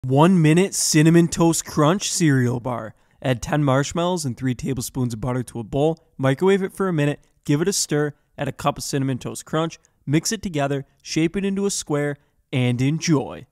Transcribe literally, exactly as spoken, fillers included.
One Minute Cinnamon Toast Crunch cereal bar. Add ten marshmallows and three tablespoons of butter to a bowl. Microwave it for a minute. Give it a stir. Add a cup of Cinnamon Toast Crunch. Mix it together. Shape it into a square and enjoy.